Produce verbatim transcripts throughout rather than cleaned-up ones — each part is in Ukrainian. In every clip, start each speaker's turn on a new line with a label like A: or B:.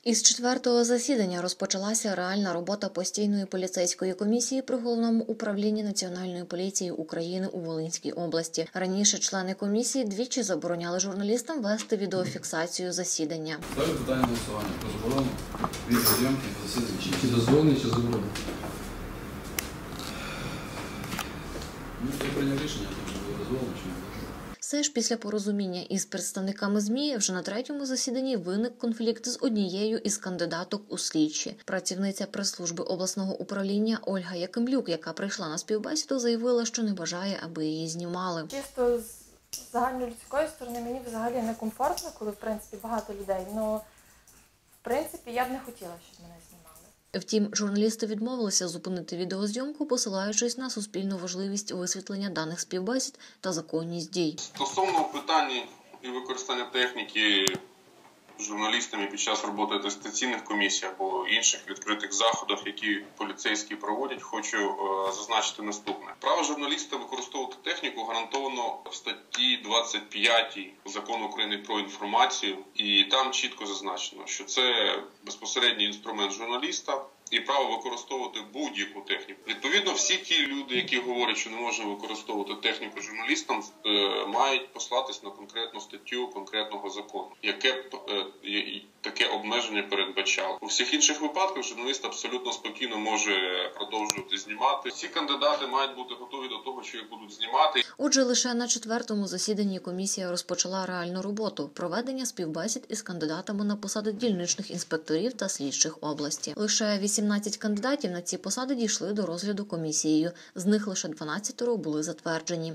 A: Із четвертого засідання розпочалася реальна робота постійної поліцейської комісії при Головному управлінні Національної поліції України у Волинській області. Раніше члени комісії двічі забороняли журналістам вести відеофіксацію засідання.
B: Ставлю питання голосування про заборону відеозйомки засідання. Чи дозволений, чи заборонений? Ну, хто прийняв рішення, то вже дозволено, чи не.
A: Все ж після порозуміння із представниками ЗМІ вже на третьому засіданні виник конфлікт з однією із кандидаток у слідчі. Працівниця прес-служби обласного управління Ольга Якимлюк, яка прийшла на співбесіду, заявила, що не бажає, аби її знімали.
C: Чисто з загальнолюдської сторони мені взагалі некомфортно, коли в принципі багато людей. Ну, в принципі, я б не хотіла, щоб мене знімали.
A: Втім, журналісти відмовилися зупинити відеозйомку, посилаючись на суспільну важливість висвітлення даних співбесід та законність дій.
D: Стосовно питань і використання техніки журналістами під час роботи атестаційних комісій або інших відкритих заходах, які поліцейські проводять, хочу е, зазначити наступне. Право журналіста використовувати техніку гарантовано в статті двадцять п'ятій Закону України про інформацію, і там чітко зазначено, що це безпосередній інструмент журналіста і право використовувати будь-яку техніку. Відповідно, всі ті люди, які говорять, що не можна використовувати техніку журналістам, мають послатись на конкретну статтю конкретного закону, яке б таке обмеження передбачало. У всіх інших випадках журналіст абсолютно спокійно може продовжувати знімати. Ці кандидати мають бути готові до того, що їх будуть знімати.
A: Отже, лише на четвертому засіданні комісія розпочала реальну роботу – проведення співбесід із кандидатами на посади дільничних інспекторів та слідчих області. Лише вісімнадцять кандидатів на ці посади дійшли до розгляду комісією. З них лише дванадцять були затверджені.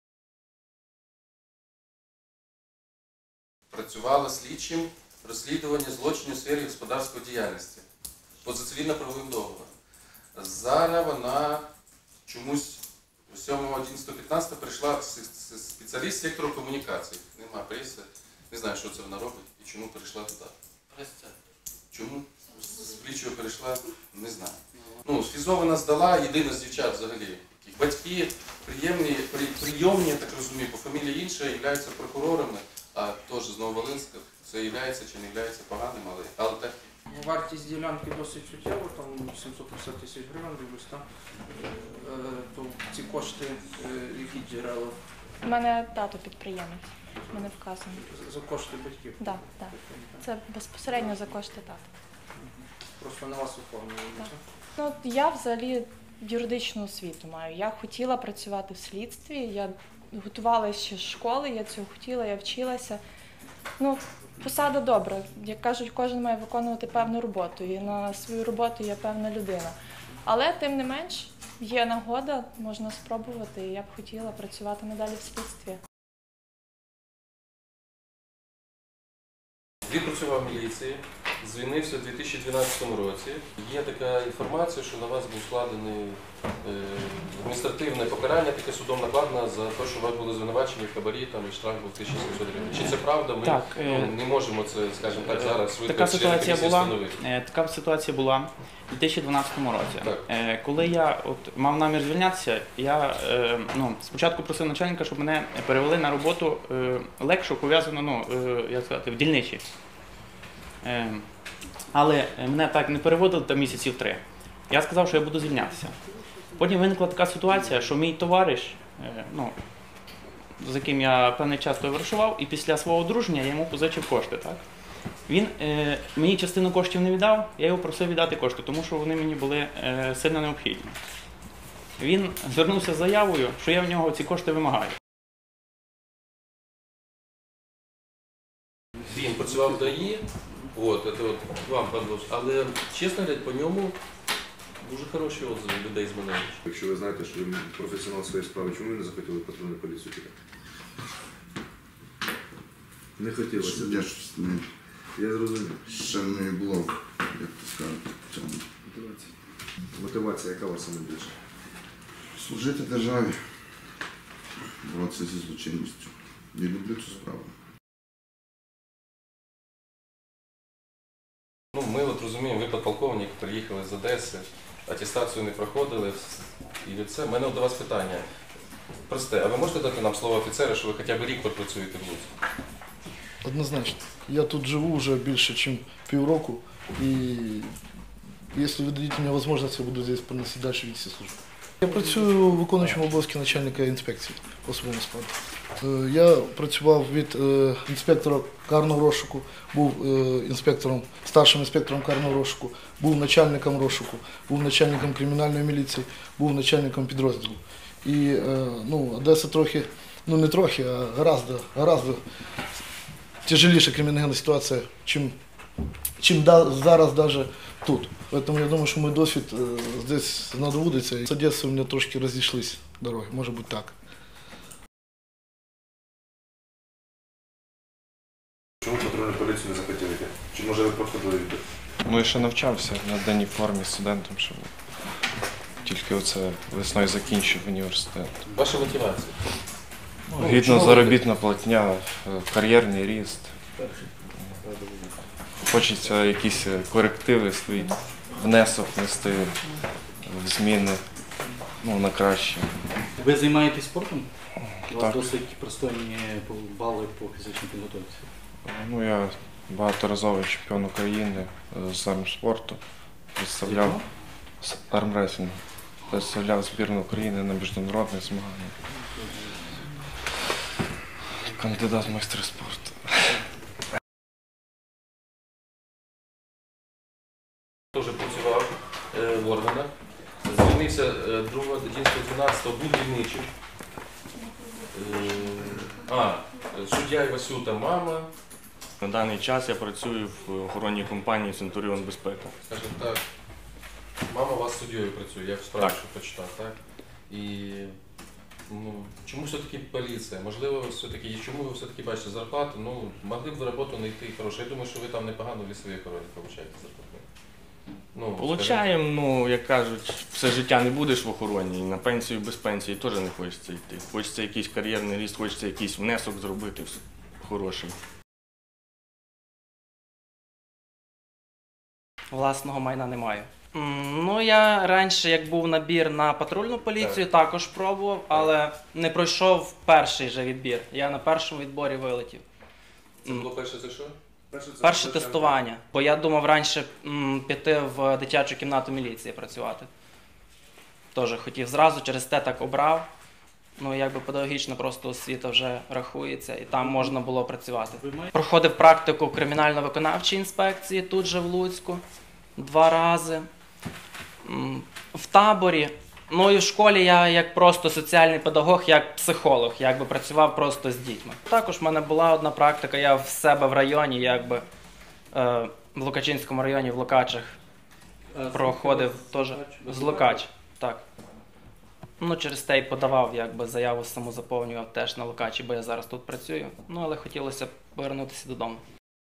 E: Працювала слідчим розслідування злочинів у сфері господарської діяльності поза цивільно-правовим договором. Зараз вона чомусь сьомого одинадцятого п'ятнадцятого прийшла спеціаліст сектору комунікацій. Нема преси, не знаю, що це вона робить і чому перейшла туди. Чому з слідчого перейшла, не знаю. Ну, ФІЗО вона здала, єдина з дівчат взагалі. Батьки приємні, при, прийомні, я так розумію, по фамілії інша, являються прокурорами, а теж з Нововолинська. Це являється чи не являється поганим, але, але так.
F: Вартість ділянки досить суттєва, там сімсот п'ятдесят тисяч гривень, дивлюсь, там. То ці кошти, які джерела?
C: У мене тато підприємець, в мене вказано.
F: За кошти батьків?
C: Так, так. Це безпосередньо за кошти тата.
F: Просто на вас оформлено?
C: Ну, я взагалі юридичну освіту маю. Я хотіла працювати в слідстві, я готувалася ще з школи, я цього хотіла, я вчилася. Ну, посада добра. Як кажуть, кожен має виконувати певну роботу, і на свою роботу є певна людина. Але, тим не менш, є нагода, можна спробувати, і я б хотіла працювати надалі в слідстві.
E: Він працював в міліції, звільнився у дві тисячі дванадцятому році. Є така інформація, що на вас був складений адміністративне покарання, таке судом накладено за те, що у вас були звинувачені в хабарі, там і штраф був тисяча сімсот гривень. Чи це правда? Ми
G: так,
E: ну, не можемо це, скажімо так, зараз швидко
G: така ситуація була,
E: встановити.
G: Така ситуація була у дві тисячі дванадцятому році. Так. Коли я от, мав намір звільнятися, я ну, спочатку просив начальника, щоб мене перевели на роботу легшу, пов'язану, ну, як сказати, в дільничі. Але мене так не переводили там місяців три. Я сказав, що я буду звільнятися. Потім виникла така ситуація, що мій товариш, ну, з яким я певний час товаришував, і після свого одруження я йому позичив кошти. Так? Він е, мені частину коштів не віддав, я його просив віддати кошти, тому що вони мені були е, сильно необхідні. Він звернувся з заявою, що я в нього ці кошти вимагаю.
E: Він працював в ДАІ, от, це от вам, пан Лош, але, чесно говоря, по ньому дуже хороші отзиви людей з мене.
H: Якщо ви знаєте, що ви професіонал своєї справи, чому ви не захотіли патрульну поліцію тікати? Не хотілося.
I: Я ж не...
H: Я зрозумів.
I: Ще не було, як то сказати, цьому.
H: Мотивація. Мотивація, яка у вас саме більше?
I: Служити державі, боротися зі злочинністю. Я люблю цю справу.
E: Ну, ми от розуміємо, ви підполковник, приїхали з Одеси, атестацію не проходили, і від це. У мене до вас питання. Просте, а ви можете дати нам слово офіцера, що ви хоча б рік працюєте в Луцьку?
J: Однозначно. Я тут живу вже більше, ніж півроку, И если вы дадите мне возможность, я буду здесь приносить дальше вести службу. Я працюю виконуючим обов'язки начальника інспекції особового складу. Е, Я працював від е, інспектора карного розшуку, був е, інспектором, старшим інспектором карного розшуку, був начальником розшуку, був начальником кримінальної міліції, був начальником підрозділу. І е, ну, Одеса трохи, ну не трохи, а гораздо, гораздо тяжеліша кримінальна ситуація, чим, чим да, зараз навіть тут. Поэтому я думаю, що мій досвід э, здесь знадобиться. І з Одесою у мене трошки розійшлись дороги, може бути так.
H: Чому патрульну поліцію не захотіли йти? Чи може ви просто були відбір?
K: Ну і ще навчався на денній формі студентом, що тільки оце весною закінчив університет.
E: Ваша мотивація?
K: Ну, гідна заробітна платня, кар'єрний ріст. Хочеться якісь корективи свої, внесок нести в зміни, ну, на краще.
L: Ви займаєтесь спортом? У вас
K: Так.
L: досить пристойні бали по фізичній підготовці.
K: Ну, я багаторазовий чемпіон України з армспорту, представляв з армресінгу, представляв збірну України на міжнародних змаганнях. Кандидат в майстри спорту.
E: Теж працював е, в органах, звільнився другого одинадцятого дванадцятого, був дільничим. Е, а, суддя Івасюта мама.
M: На даний час я працюю в охоронній компанії «Центуріон Безпека».
E: Скажімо так, мама у вас суддєю працює, я в справі
M: Так.
E: що почитав, так? І ну, чому все-таки поліція? Можливо, все-таки, чому ви все-таки бачите зарплату? Ну, могли б ви роботу знайти хорошу. Я думаю, що ви там непогано в лісовій охороні получаєте зарплату. Ну,
M: Получаємо, ну, як кажуть, все життя не будеш в охороні, і на пенсію без пенсії теж не хочеться йти. Хочеться якийсь кар'єрний ріст, хочеться якийсь внесок зробити хороший.
G: Власного майна не маю. М, Ну, я раніше, як був набір на патрульну поліцію, також пробував, але не пройшов перший же відбір. Я на першому відборі вилетів.
E: Це було перше це що?
H: Перше, це
G: Перше
H: це-
G: тестування. Бо я думав раніше м, піти в дитячу кімнату міліції працювати. Теж хотів зразу, через те так обрав. Ну, якби педагогічна просто освіта вже рахується, і там можна було працювати. Проходив практику в кримінально-виконавчій інспекції тут же в Луцьку два рази. М, В таборі. Ну і в школі я як просто соціальний педагог, як психолог, якби працював просто з дітьми. Також в мене була одна практика, я в себе в районі, якби е, в Лукачинському районі, в Лукачах, проходив теж з Лукач. Так. Ну, через те й подавав, якби заяву самозаповнював теж на Лукачі, бо я зараз тут працюю. Ну, але хотілося б повернутися додому.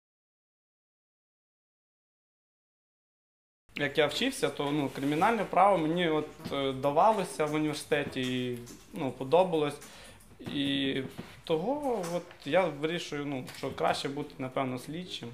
N: Як я вчився, то ну, кримінальне право мені от, е, давалося в університеті і ну, подобалось. І того от, я вирішую, ну, що краще бути, напевно, слідчим.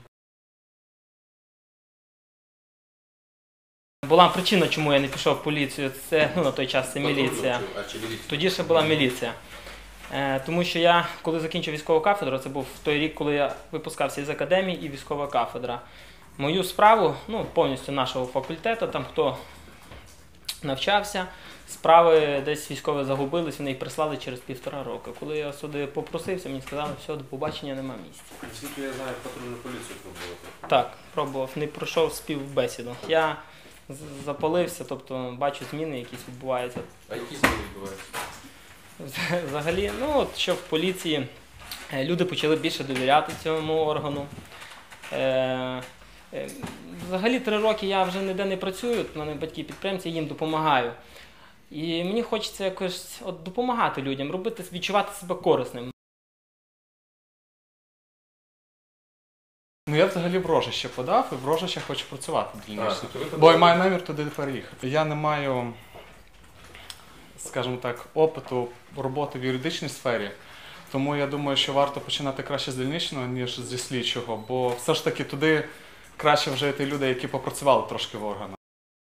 G: Була причина, чому я не пішов в поліцію, це ну, на той час це міліція.
E: А чи міліція?
G: Тоді ще була міліція. Е, тому що я, коли закінчив військову кафедру, це був той рік, коли я випускався із академії і військова кафедра. Мою справу, ну, повністю нашого факультету, там хто навчався, справи десь військові загубились, вони їх прислали через півтора року. Коли я сюди попросився, мені сказали, все, до побачення, нема місця.
H: Наскільки я знаю, патрульну поліцію пробувати.
G: Так, пробував, не пройшов співбесіду. Я з- запалився, тобто бачу зміни, якісь відбуваються.
E: А які зміни відбуваються?
G: Взагалі, ну от що в поліції е, люди почали більше довіряти цьому органу. Е, е, Взагалі три роки я вже ніде не працюю, в мене батьки підприємці, я їм допомагаю. І мені хочеться якось от, допомагати людям, робити, відчувати себе корисним.
N: Ну я взагалі в Рожище подав і в Рожище хочу працювати дільніше.
E: А, то ви
N: Бо я
E: подали?
N: маю намір туди переїхати. Я не маю, скажімо так, опиту роботи в юридичній сфері. Тому я думаю, що варто починати краще з дільничного, ніж зі слідчого. Бо все ж таки туди краще вже йти люди, які попрацювали трошки в органах.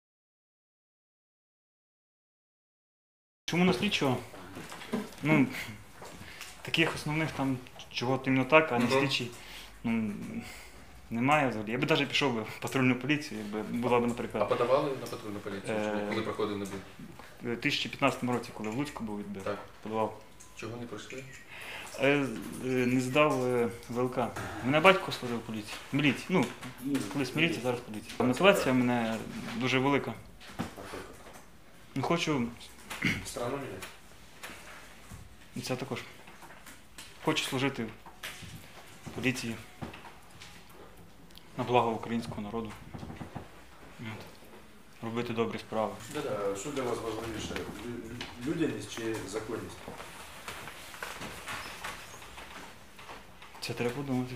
O: Чому на слідчого? Ну, таких основних там, чого іменно так, а не
E: Мгм.
O: слідчий. Ну, Немає взагалі. Я би навіть пішов би в патрульну поліцію, якби була б, наприклад.
E: А подавали на патрульну поліцію,
O: Е,
E: коли проходив не був?
O: У дві тисячі п'ятнадцятому році, коли в Луцьку був відбір,
E: Так.
O: подавав.
E: Чого не пройшли?
O: Е, е, Не здав е, ВЛК. Мене батько служив в поліції. Міліції. Ну, колись міліція, зараз поліція. Мотивація в мене дуже велика. Ну, хочу.
E: Страну міняти?
O: І це також. Хочу служити в поліції на благо українського народу. От. Робити добрі справи.
H: Да-да, що для вас важливіше? Лю- Людяність чи законність?
O: Це треба подумати.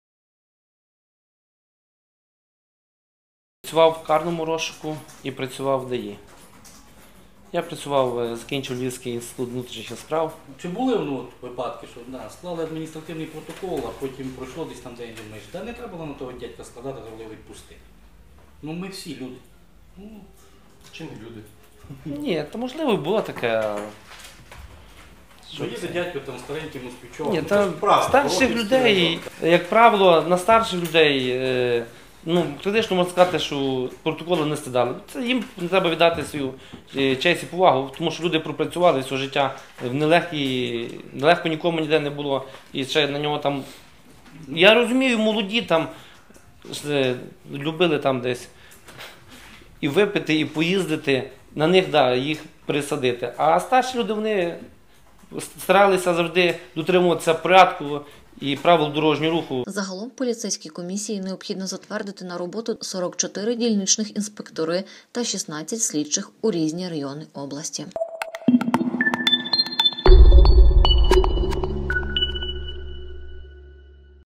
P: Працював в карному розшуку і працював в ДАІ. Я працював, е, закінчив Львівський інститут внутрішніх справ.
L: Чи були ну, от випадки, що да, склали адміністративний протокол, а потім пройшло десь там день, думаєш, та не треба було на того дядька складати, треба було відпустити. Ну ми всі люди. Ну,
E: Чи не люди?
P: Ні, то можливо було таке.
L: що їде дядько там стареньким у співчого.
P: Ні, та старших людей, як правило, на старших людей, е, ну, критично можна сказати, що протоколи не складали. Це їм треба віддати свою е, честь і повагу, тому що люди пропрацювали своє життя в нелегкій, нелегко нікому ніде не було. І ще на нього там. Я розумію, молоді там е, любили там десь і випити, і поїздити. На них, да, їх присадити. А старші люди, вони старалися завжди дотримуватися порядку і правил дорожнього руху.
A: Загалом поліцейській комісії необхідно затвердити на роботу сорок чотири дільничних інспектори та шістнадцять слідчих у різні райони області.